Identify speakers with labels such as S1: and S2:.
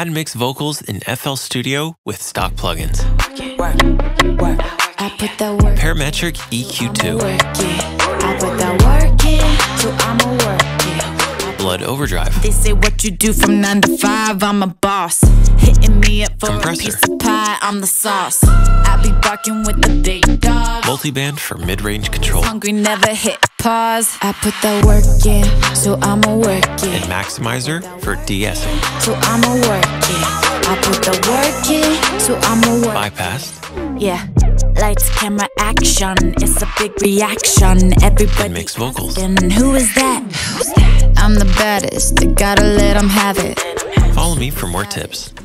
S1: Add mixed vocals in FL Studio with stock plugins.
S2: I put that work.
S1: Parametric EQ2.
S2: I put that work in, so I'ma work it.
S1: Blood Overdrive.
S2: They say what you do from 9 to 5, I'm a boss. Hitting me up for
S1: Compressor.
S2: a piece of pie, I'm the sauce. I be barking with the big dog.
S1: Multiband for mid-range control.
S2: Hungry, never hit pause. I put that work in, so I'ma work
S1: And
S2: it.
S1: Maximizer for de-essing.
S2: So I'ma work it. I put the work in, so I'ma work.
S1: Bypassed.
S2: Yeah. Lights, camera, action. It's a big reaction. Everybody
S1: And mixed vocals.
S2: asking, who is that? I'm the baddest. I gotta let 'em have it.
S1: Follow me for more tips.